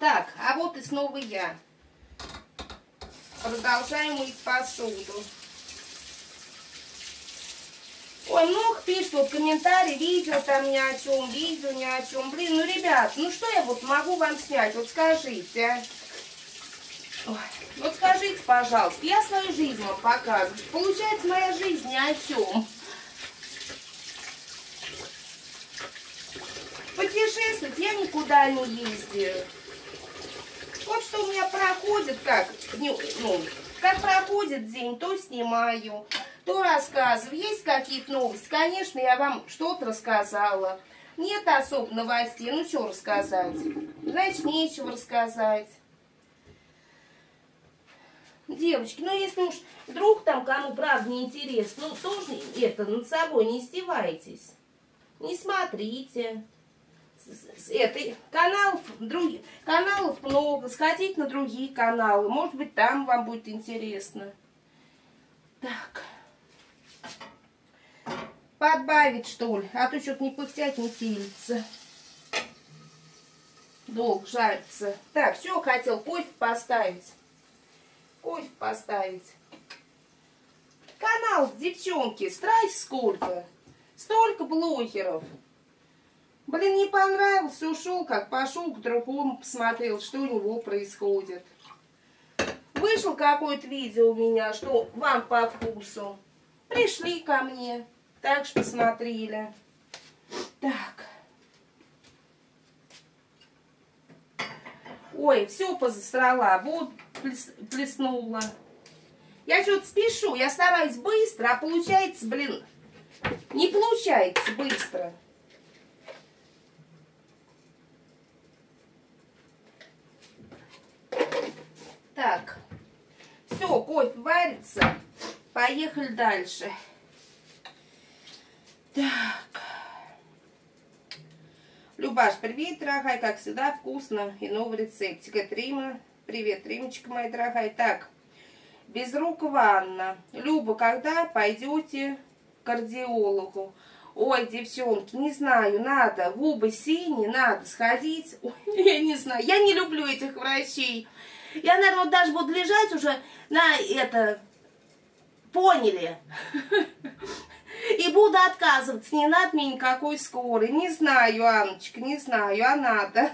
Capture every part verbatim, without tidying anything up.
Так, а вот и снова я. Продолжаем мыть посуду. Ой, много пишут вот комментарии, видео там ни о чем, видео ни о чем. Блин, ну, ребят, ну что я вот могу вам снять? Вот скажите, а? Ой, вот скажите, пожалуйста, я свою жизнь вам показываю. Получается, моя жизнь ни о чем. Путешествовать я никуда не ездила. Вот что у меня проходит, как, ну, как проходит день, то снимаю, то рассказываю. Есть какие-то новости? Конечно, я вам что-то рассказала. Нет особо новостей. Ну, что рассказать? Значит, нечего рассказать. Девочки, ну, если уж вдруг там кому правда не интересно, ну, тоже это, над собой не издевайтесь. Не смотрите. Это, каналов, друг, каналов много. Сходите на другие каналы. Может быть, там вам будет интересно. Так. Подбавить, что ли? А то что-то не пыхтять, не тилится. Долго жарится. Так, все, хотел кофе поставить. Кофе поставить. Канал, девчонки, страсть сколько. Столько блогеров. Блин, не понравился, ушел, как пошел к другому, посмотрел, что у него происходит. Вышло какое-то видео у меня, что вам по вкусу. Пришли ко мне, так же посмотрели. Так. Ой, все позасрала, вот плеснула. Я что-то спешу, я стараюсь быстро, а получается, блин, не получается быстро. Так, все, кофе варится, поехали дальше. Так, Любаш, привет, дорогая, как всегда, вкусно и новый рецептик. Это Рима, привет, Римочка моя дорогая. Так, Безрукова Анна. Люба, когда пойдете к кардиологу? Ой, девчонки, не знаю, надо, губы синие, надо сходить. Ой, я не знаю, я не люблю этих врачей. Я, наверное, вот даже буду лежать уже на это, поняли, и буду отказываться. Не надо мне никакой скорой. Не знаю, Анночка, не знаю, а надо.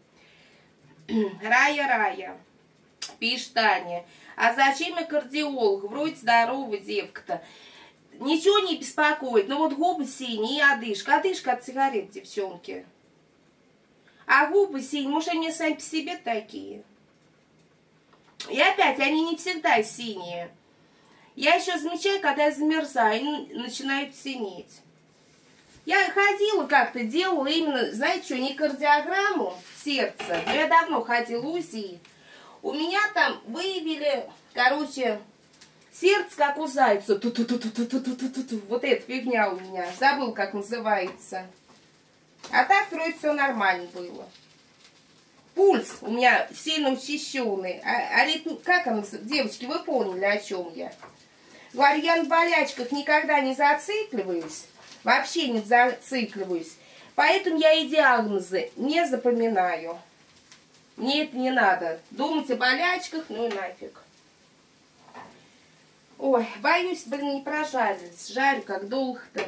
Рая, Рая, пишет Таня. А зачем я кардиолог? Вроде здоровая девка-то. Ничего не беспокоит. Но вот губы синие и одышка. Одышка от сигарет, девчонки. А губы синие, может, они сами по себе такие? И опять, они не всегда синие. Я еще замечаю, когда я замерзаю, они начинают синеть. Я ходила как-то, делала именно, знаете что, не кардиограмму сердца, но я давно ходила УЗИ. У меня там выявили, короче, сердце как у зайца. Ту-ту-ту-ту-ту-ту-ту-ту. Вот эта фигня у меня. Забыл, как называется. А так вроде все нормально было. Пульс у меня сильно учащенный. А, а ритм, как он, девочки, вы поняли, о чем я? Говорю, я на болячках никогда не зацикливаюсь. Вообще не зацикливаюсь. Поэтому я и диагнозы не запоминаю. Мне это не надо. Думать о болячках, ну и нафиг. Ой, боюсь, блин, не прожарились. Жарю, как долго-то.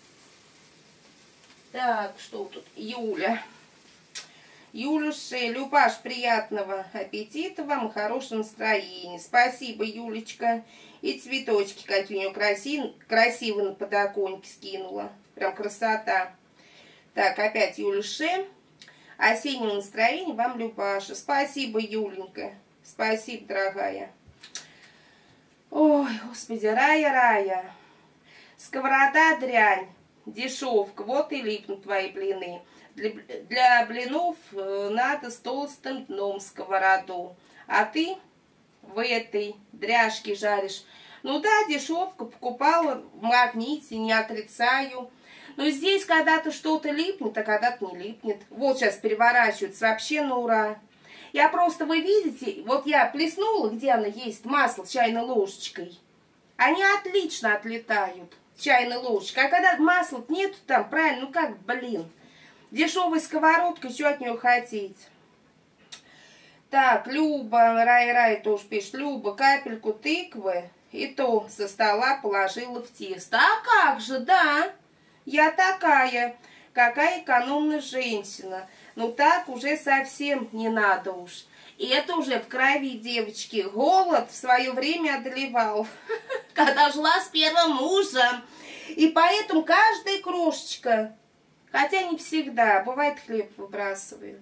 Так, что тут? Юля. Юлюша, Любаш, приятного аппетита вам и хорошего настроения. Спасибо, Юлечка. И цветочки какие у нее красивые, красивые на подоконнике скинула. Прям красота. Так, опять Юлюше. Осеннего настроения вам, Любаша. Спасибо, Юленька. Спасибо, дорогая. Ой, господи, Рая, Рая. Сковорода дрянь, дешевка. Вот и липнут твои блины. Для, для блинов надо с толстым дном сковороду. А ты в этой дряжке жаришь. Ну да, дешевка, покупала в Магните, не отрицаю. Но здесь когда-то что-то липнет, а когда-то не липнет. Вот сейчас переворачивается вообще на ура. Я просто, вы видите, вот я плеснула, где она есть, масло чайной ложечкой. Они отлично отлетают чайной ложечкой. А когда масла нету там, правильно, ну как, блин. Дешевая сковородка, что от нее хотеть? Так, Люба, Рай-Рай тоже пишет. Люба, капельку тыквы и то со стола положила в тесто. А как же, да, я такая, какая экономная женщина. Ну так уже совсем не надо уж. И это уже в крови, девочки. Голод в свое время одолевал, когда жила с первым мужем. И поэтому каждая крошечка, хотя не всегда, бывает хлеб выбрасываю.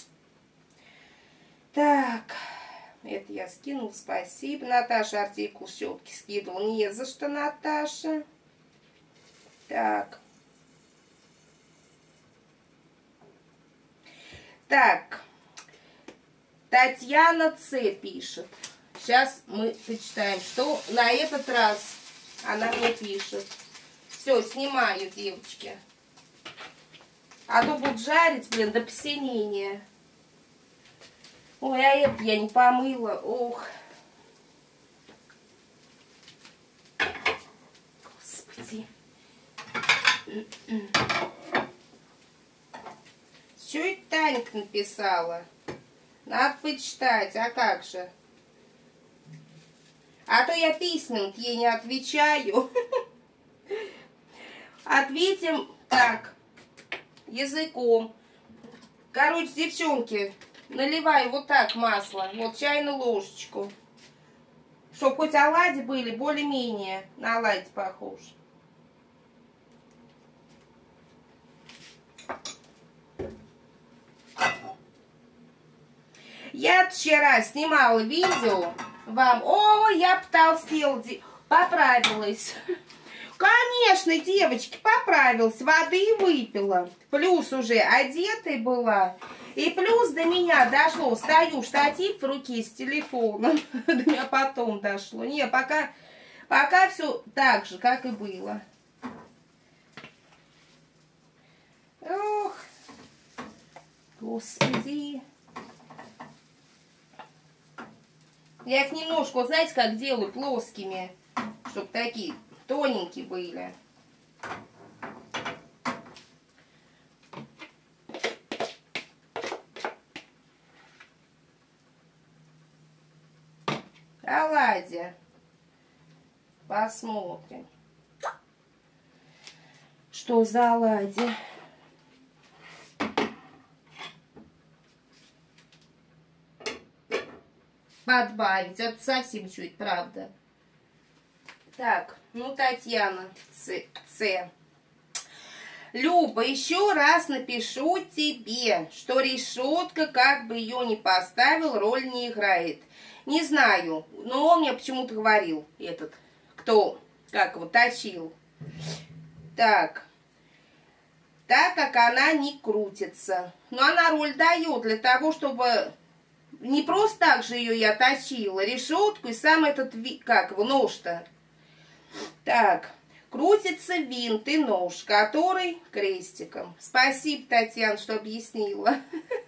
Так, это я скинул, спасибо. Наташа артикул щетки скидывал. Не за что, Наташа. Так. Так. Татьяна Ц. пишет. Сейчас мы почитаем, что на этот раз она мне пишет. Все, снимаю, девочки. А то будут жарить, блин, до посинения. Ой, а это я не помыла. Ох. Господи. Что это Танька написала? Надо почитать, а как же? А то я письмен ей не отвечаю. Ответим так, языком. Короче, девчонки, наливаю вот так масло, вот чайную ложечку. Чтобы хоть оладьи были более-менее на оладьи похож. Я вчера снимала видео вам. О, я потолстела, поправилась. Конечно, девочки, поправилась. Воды выпила. Плюс уже одетой была. И плюс до меня дошло. Стою, штатив в руке с телефоном. До меня потом дошло. Не, пока, пока все так же, как и было. Ох, господи. Я их немножко, вот знаете, как делаю, плоскими, чтобы такие тоненькие были. Оладья. Посмотрим, что за оладья. Подбавить. Это совсем чуть, правда. Так, ну, Татьяна Ц. Ц. Люба, еще раз напишу тебе, что решетка, как бы ее ни поставил, роль не играет. Не знаю, но он мне почему-то говорил, этот, кто, как его, точил. Так. Так как она не крутится. Но она роль дает для того, чтобы... Не просто так же ее я точила, решетку и сам этот, как его, нож-то. Так, крутится винт и нож, который крестиком. Спасибо, Татьяна, что объяснила.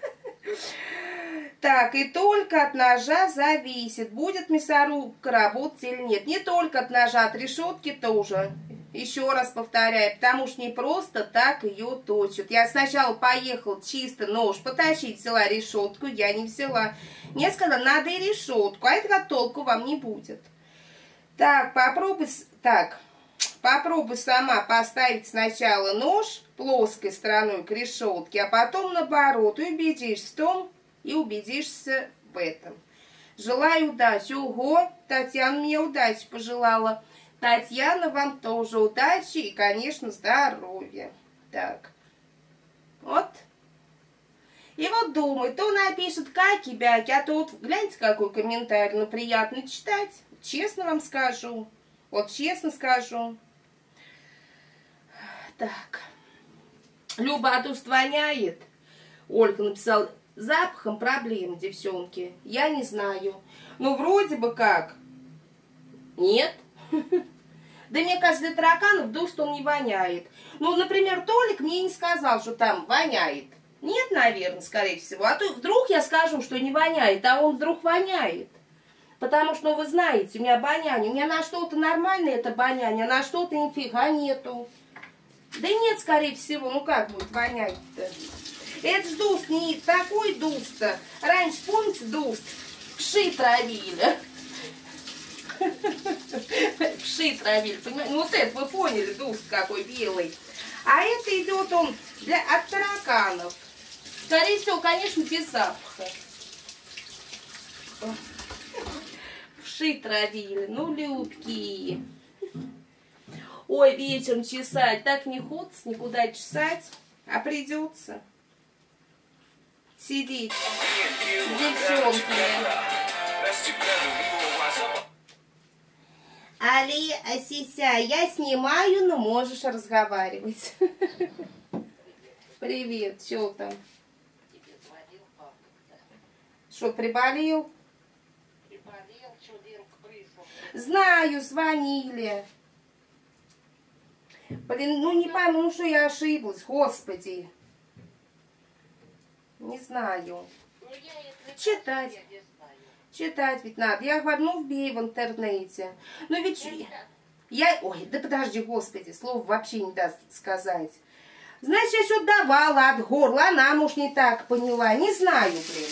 Так, и только от ножа зависит, будет мясорубка работать или нет. Не только от ножа, от решетки тоже. Еще раз повторяю, потому что не просто так ее точат. Я сначала поехала чисто нож поточить, взяла решетку, я не взяла. Мне сказали, надо и решетку, а этого толку вам не будет. Так, попробуй, так, попробуй сама поставить сначала нож плоской стороной к решетке, а потом наоборот, и убедишься в том, и убедишься в этом. Желаю удачи. Ого, Татьяна мне удачи пожелала. Татьяна, вам тоже удачи и, конечно, здоровья. Так, вот. И вот думаю, то напишет каки-бяки, а то вот, гляньте, какой комментарий, ну, приятно читать. Честно вам скажу. Вот честно скажу. Так. Люба, а тут воняет. Ольга написала, запахом проблем, девчонки. Я не знаю. Ну, вроде бы как. Нет. Да мне кажется, для тараканов дуст он не воняет. Ну, например, Толик мне не сказал, что там воняет. Нет, наверное, скорее всего. А то вдруг я скажу, что не воняет, а он вдруг воняет. Потому что, ну, вы знаете, у меня обоняние. У меня на что-то нормальное это обоняние, а на что-то нифига нету. Да нет, скорее всего, ну как будет вонять-то? Это ж дуст не такой дуст-то. Раньше, помните, видите, дуст. Вши травили. Вши травили, понимаете? Ну вот это, вы поняли, дуст какой белый. А это идет он для, от тараканов. Скорее всего, конечно, без запаха. Вши травили, ну, людки. Ой, вечером чесать. Так не хочется никуда чесать, а придется сидеть с девчонками. Али, Асися, я снимаю, но можешь разговаривать. Привет, что там? Что, приболел? Приболел, что Ленка прислал. Знаю, звонили. Блин, ну не пойму, ну что я ошиблась, господи. Не знаю. Ну, я это Читать. я не знаю. Читать ведь надо. Я говорю, ну вбей в интернете. Ну ведь я... Ой, да подожди, господи, слово вообще не даст сказать. Значит, я все давала от горла, она, может, не так поняла. Не знаю, блин.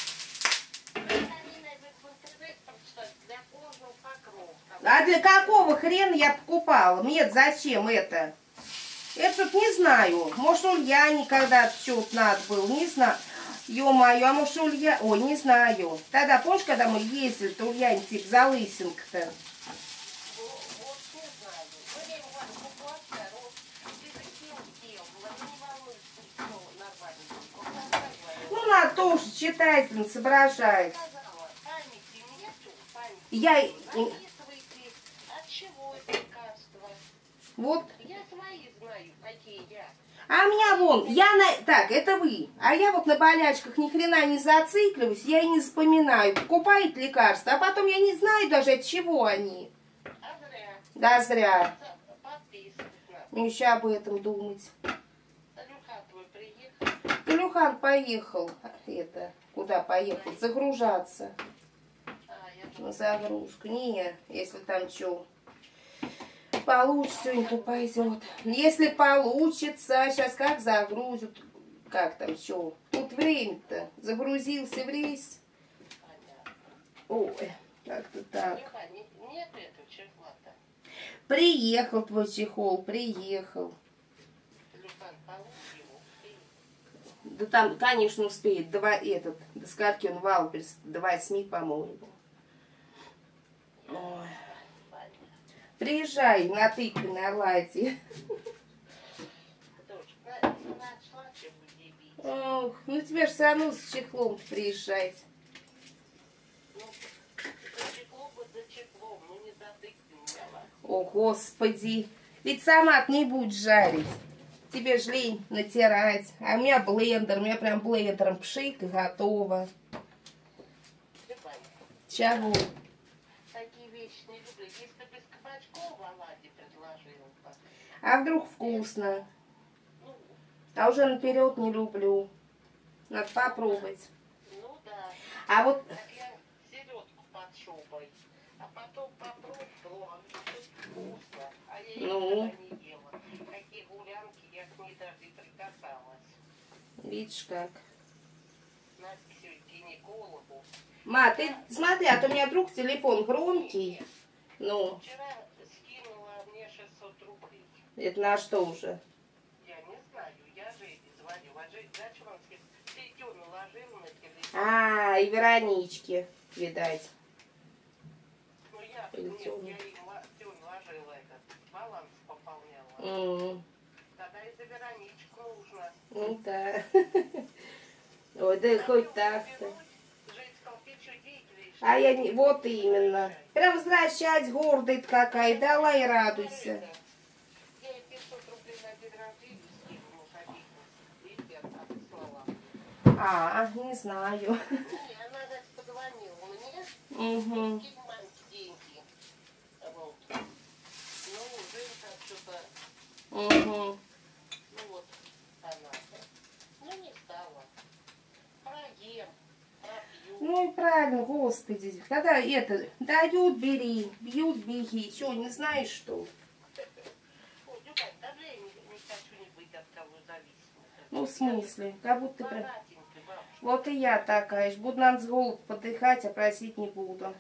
А для какого хрена я покупала? Мне зачем это? Я что-то не знаю. Может, Ульяне когда-то что-то надо было, не знаю. Ё-моё, а может, Улья... Ой, не знаю. Тогда, помнишь, когда мы ездили, то Ульяне типа залысинка-то? Ну, надо тоже читать, блин, соображать. Я... Вот. Я свои знаю, какие я. А у меня вон, я на... Так, это вы. А я вот на болячках ни хрена не зацикливаюсь, я и не вспоминаю. Покупает лекарства, а потом я не знаю даже, от чего они. А зря. Да, зря. Подписывать надо. Мне еще об этом думать. Илюхан твой приехал. Илюхан поехал. Это, куда поехал? Загружаться. А, я На загрузку. Не, если там что... Получится сегодня, то пойдет. Если получится, сейчас как загрузят, как там что? Тут время-то. Загрузился в рейс. Ой, как-то так. Нет этого чехла-то. Приехал твой чехол, приехал. Илюхан, получи его. Да там, конечно, успеет. Два, этот, до скольки он вал, до восьми, по-моему. Ой. Приезжай на тыквенной оладьи. Ох, ну тебе же все равно с чехлом приезжать. Ну, за чехлом, за чехлом, ну не за тыквенной. О, господи. Ведь сама не будешь жарить. Тебе ж лень натирать. А у меня блендер, у меня прям блендером пшик и готово. Чего? Такие вещи не люблю. Если без кабачков оладьи предложила бы. А вдруг вкусно? Ну, А уже наперед не люблю. Надо попробовать. ну да. А вот... Так я селедку под шубой. А потом попробовала, вкусно. А я Ну. никогда не ела. Какие гулянки, я к ней даже и прикасалась. Видишь как. Настя сегодня к гинекологу. Ма, ты смотри, а то у меня вдруг телефон громкий. Ну, Вчера скинула мне шестьсот рублей. это на что уже? Я не знаю, я Жене звоню. А Женя, зачем он сказал? Ты ее наложил на телефон. А, и Веронички, видать. Ну я, Или нет, Тёма. я ей все наложила этот, баланс пополняла. М, Тогда и за Вероничку нужно. Ну да. Ой, да хоть так-то. Жень сказал, ты что, деятель? А я не... Вот именно. Прям возвращать гордость какая. Дала и радуйся. Я ей пятьсот рублей на день рождения скинула, обиделась. Видите, отослала. А, не знаю. Не, она, значит, позвонила мне. Угу. Кинь мамке деньги. Вот. Ну, Женька что-то, Угу. ну вот, она. Ну, не стала. Проем, пропью. Ну и правильно, господи. Когда это, дают, бери, бьют, беги. Что, не знаешь, что? Ой, Любовь, даже я не, не хочу не быть от кого зависимой. Ну, в смысле? Как будто ты прям... Богатенькая, Вот и я такая ж. Буду надо с голоду подыхать, а просить не буду.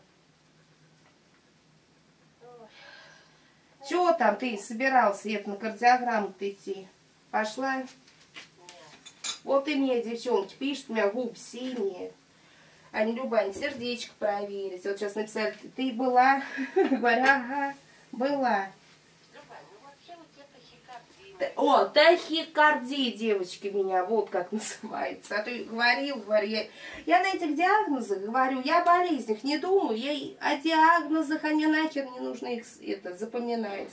Чего там ты собирался это на кардиограмму идти? Пошла? Вот и мне девчонки пишут, у меня губы синие. Они Любань, сердечко проверить. Вот сейчас написали, ты была? Говорю, ага, была. О, тахикардия, девочки, меня вот как называется. А ты говорил, говорю, я, я на этих диагнозах говорю, я о болезнях не думаю, я и о диагнозах, они нахер не нужно их это, запоминать.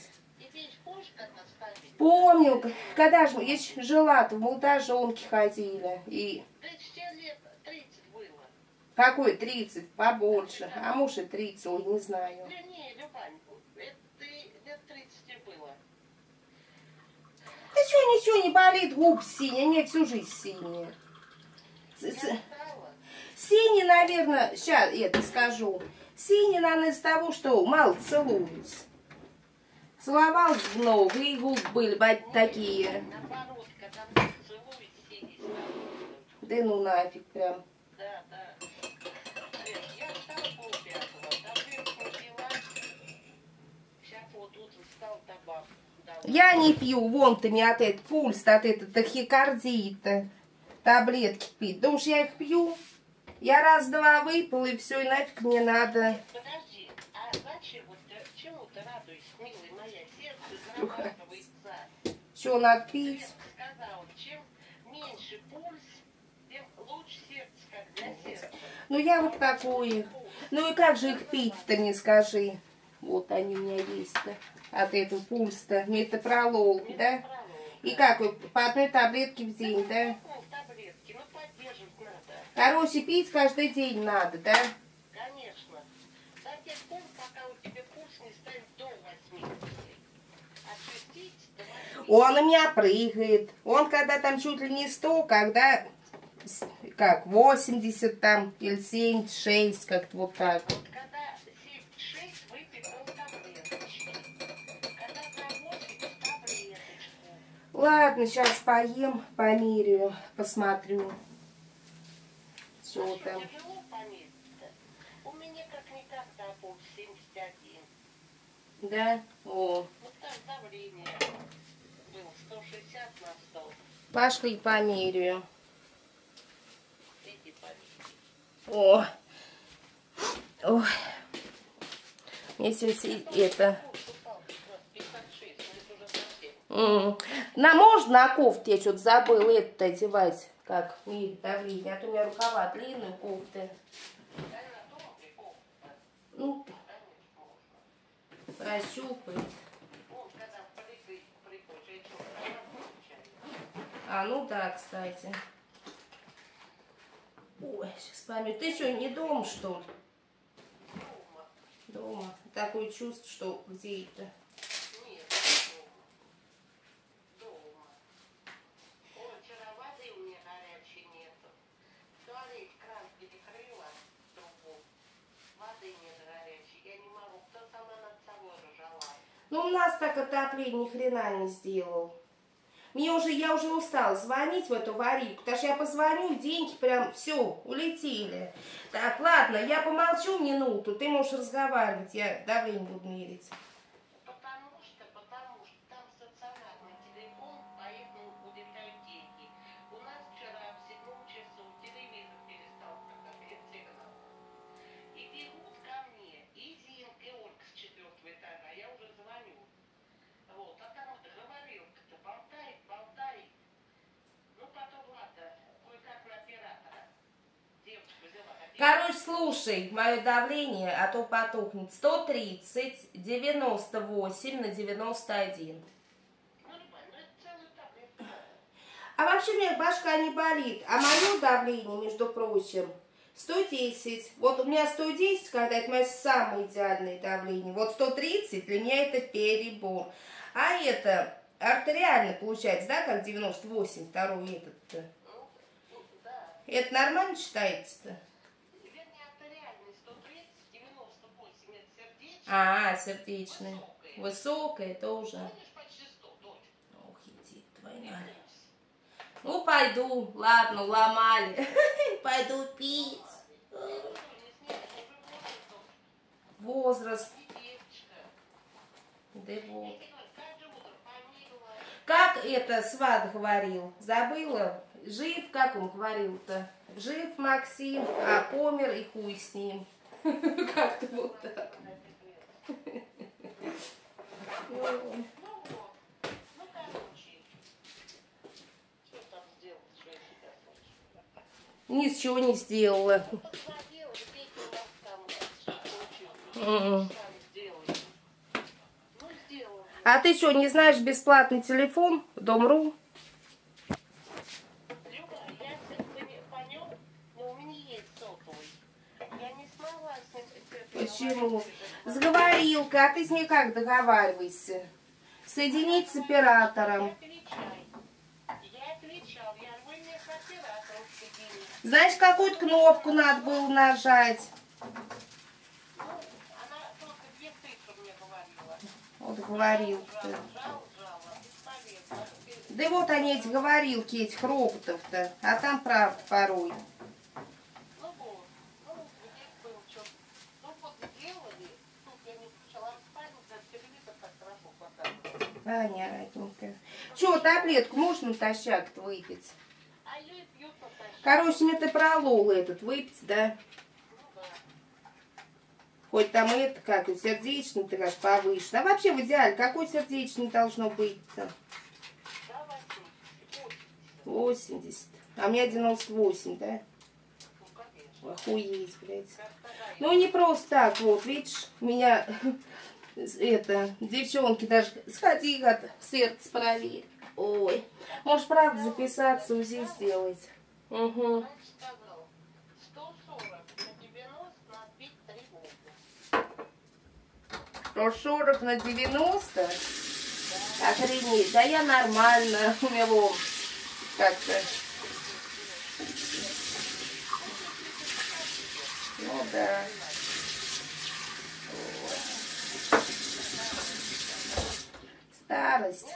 Помню, когда же я жила-то, в молодоженке ходили. И... Какой тридцать? Побольше. А муж и тридцать, ой, не знаю. Да что, ничего не болит, губ синий, нет, всю жизнь синие. Синий, наверное, сейчас это скажу. Синий, наверное, из того, что мало целуюсь. Целовалась много, и губы были такие. Да ну нафиг прям. Да, да. Я встала полпятого, таблетку пила. Сейчас вот утром встал табак. Я не пью, вон ты мне от этого пульс, от этого тахикардии-то. Таблетки пить. Думаешь, я их пью? Я раз-два выпила, и все, и нафиг мне надо. Нет, подожди, а зачем, вот, чему ты радуешься, милая моя? Сердце зарабатывается. Что надо пить? Свет сказала, чем меньше пульс, тем лучше сердце, как для сердца. Ну, я вот такое. Ну, и как же их пить-то, мне скажи? Вот они у меня есть-то. От этого пульса-то. Метапролол, да? И как, по одной таблетке в день, да? Таблетки, ну, поддерживать надо. Короче, пить каждый день надо, да? Конечно. До тех пор, пока у тебя пульс не станет до восьмидесяти. От шестидесяти до восьмидесяти. Он у меня прыгает. Он когда там чуть ли не сто, когда как восемьдесят там или семьдесят шесть, как-то вот так. Вот когда семьдесят шесть, выпей полтаблеточки. Когда за восемьдесят, таблеточку. Ладно, сейчас поем, померяю, посмотрю. Что А там? что, тяжело померить-то? У меня как-никак на пульс семьдесят один. Да? О. Вот там давление было сто шестьдесят на сто. Пошли померяю. Иди померяй. О. Ой. Мне сегодня это... М. На, можно на кофте? Я что-то забыла это одевать. Как? Мерить давление. А то у меня рукава длинные, кофты. Ну, прощупает. А, ну да, кстати. Ой, сейчас память. Ты что, не дома, что ли? Дома. Дома. Такое чувство, что где это? Нет, дома. Дома. Ой, вчера воды у меня горячей нету. В туалете кран перекрыла трубу. Воды нет горячей. Я не могу. Кто сама над собой ржала? Ну, у нас так отопление ни хрена не сделал. Мне уже, я уже устала звонить в эту аварийку, потому что я позвоню, деньги прям, все, улетели. Так, ладно, я помолчу минуту, ты можешь разговаривать, я давление буду мерить. Потому что, потому что там стационарный телефон, поэтому улетают деньги. У нас вчера в седьмом часу телевизор перестал показывать сигнал. И бегут ко мне и Зинка, и Ольга с четвертого этажа, я уже звоню. Вот, а там говорилка-то болтает, болтает. Ну, потом, ладно, кое-как на оператора. Девочку взяла. Короче, слушай, мое давление, а то потухнет. сто тридцать, девяносто восемь на девяносто один. Ну, Любань, ну это целый таблетка. А вообще у меня башка не болит. А мое давление, между прочим, сто десять. Вот у меня сто десять, когда это мое самое идеальное давление. Вот сто тридцать для меня это перебор. А это артериально получается, да, как девяносто восемь, второй этот-то. Ну, ну, да. Это нормально считается-то? Вернее, артериальный сто тридцать, девяносто восемь, это сердечный. А, сердечный. Высокое тоже. Помнишь, почти сто, дочь? Ох, иди, твоя. Ну, пойду. Ладно, ломали. Пойду пить. Возраст. Да вот. Как это сват говорил? Забыла? Жив, как он говорил-то? Жив Максим, а помер и хуй с ним. Как-то вот так. Ничего не сделала. А ты что, не знаешь бесплатный телефон? Дом.ру? Почему? С говорилкой, а ты с ней как договаривайся? Соединить с оператором. Знаешь, какую-то кнопку надо было нажать? Вот говорилка. Да вот они, эти говорилки, этих роботов-то. А там правда порой. Понятненько. Че, таблетку можно натощак выпить? Короче, метапролол этот выпить, да? Хоть там это, как и сердечный, ты как повыше. А вообще в идеале, какой сердечный должно быть-то? восемьдесят. А мне девяносто восемь, да? Охуеть, блядь. Ну, не просто так, вот, видишь, меня, это, девчонки даже, сходи, от сердце проверь. Ой, может, правда, записаться, УЗИ сделать. Угу. сто сорок на девяносто? Да. Охренеть, да я нормально, у меня вон как-то. Ну да. Ой. Старость.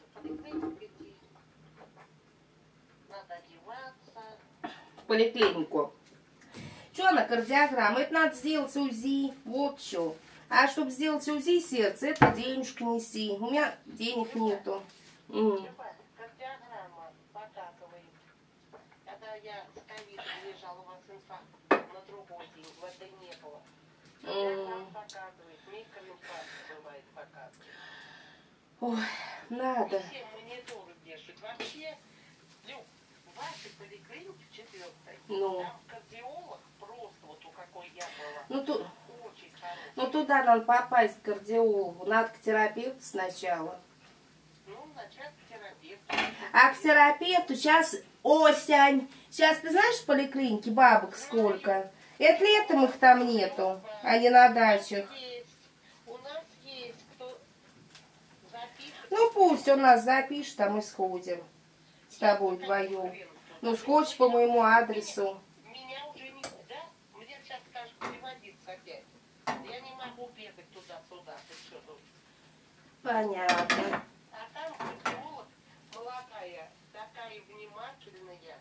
В поликлинику. Что на кардиограмму? Это надо сделать УЗИ. Вот что. А чтобы сделать УЗИ сердца, это денежки неси. У меня денег нету. Mm. Кардиограмма показывает. Когда я с ковидом лежала, у вас инфаркт на другой день, в этой не было. Кардиограмма mm. показывает, микроинфаркт бывает показывает. Ой, надо. Все мониторы держат. Вообще, Люк, в вашей поликлинике четвертой, ну. Там кардиолог просто вот у какой я была. Ну, тут... Очень хороший. Ну, туда надо попасть к кардиологу. Надо к терапевту сначала. Ну, начать к терапевту. А к терапевту сейчас осень. Сейчас, ты знаешь, в поликлинике бабок сколько? Это летом их там нету, а не на дачах. У нас есть, кто запишет. Ну, пусть он нас запишет, а мы сходим с тобой вдвоем. Ну, сходишь по моему адресу. Меня уже не... Да? Мне сейчас скажут переводиться опять. Я не могу бегать туда-сюда. Ты что тут? Понятно. А там кардиолог молодая, такая внимательная,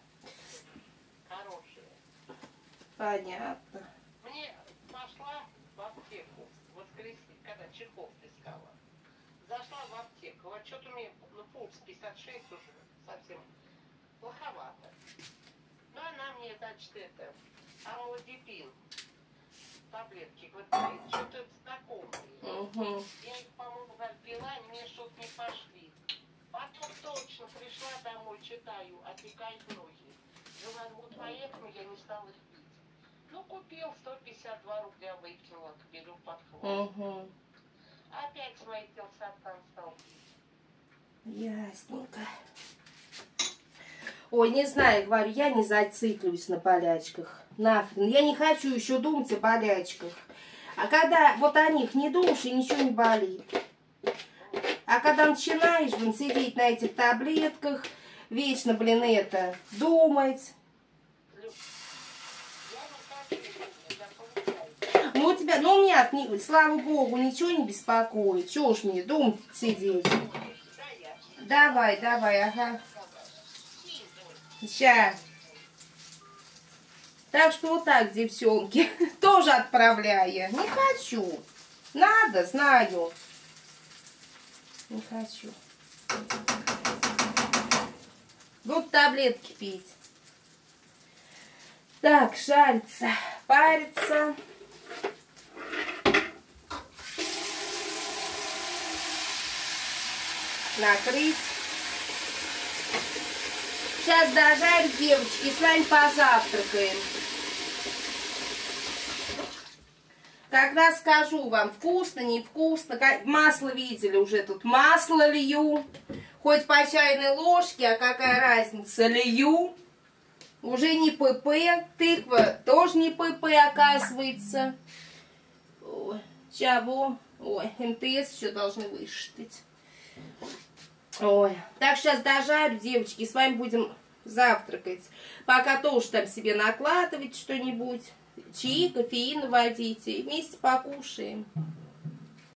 хорошая. Понятно. Мне пошла в аптеку в воскресенье, когда чехов искала. Зашла в аптеку. Вот что-то у меня, ну, пульс пятьдесят шесть уже совсем плоховато. Ну, она мне, значит, это, амлодипин, таблетки, вот, что-то знакомые. Угу. Я их, по-моему, как пила, они мне что-то не пошли. Потом точно пришла домой, читаю, отекают ноги. Говорю, вот поэтому я не стала их пить. Ну, купил, сто пятьдесят два рубля выкинула, беру под хвост. Угу. Опять свои телсартан стал пить. Ясненько. Ой, не знаю, говорю, я не зациклюсь на болячках. Нахрен. Я не хочу еще думать о болячках. А когда вот о них не думаешь, и ничего не болит. А когда начинаешь, блин, сидеть на этих таблетках, вечно, блин, это, думать. Ну, у тебя, ну, у меня, слава богу, ничего не беспокоит. Чего уж мне думать сидеть? Давай, давай, ага. Сейчас. Так что вот так, девчонки. Тоже отправляю. Не хочу. Надо, знаю. Не хочу. Буду таблетки пить. Так, жарится, парится. Накрыть. Сейчас дожарю, девочки, и с вами позавтракаем. Когда скажу вам, вкусно, невкусно, масло видели уже тут, масло лью, хоть по чайной ложке, а какая разница, лью. Уже не ПП, тыква тоже не ПП, оказывается. Ой, чего? Ой, МТС еще должны высчитать. Ой, так сейчас дожарю, девочки, с вами будем завтракать. Пока тоже там себе накладывать что-нибудь, чаи, кофеин вводите, и вместе покушаем.